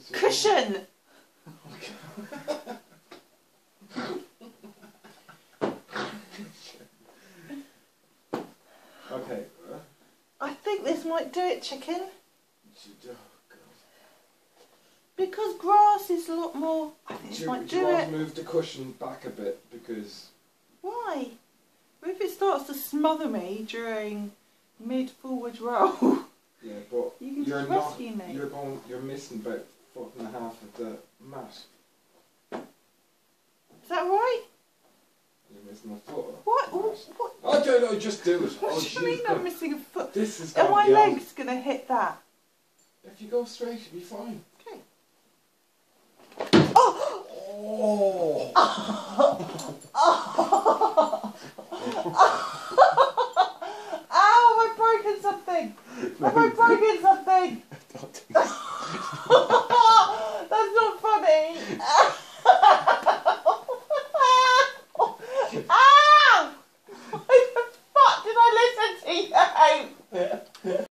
Cushion! Okay. I think this might do it, chicken. Oh, God. Because grass is a lot more... I think this might Do you do want it. to move the cushion back a bit? Because... Why? What if it starts to smother me during mid-forward roll? Yeah, but You can you're just not... rescue me. You're missing about 1.5 of the mat. Is that right? You're missing a foot. What? What? I don't know, just do it. What Oh, do you mean jeez, I'm missing a foot? This is Are my beyond. legs going to hit that? If you go straight, you'll be fine. Okay. Oh! Ow, have I broken something? Have I broken something?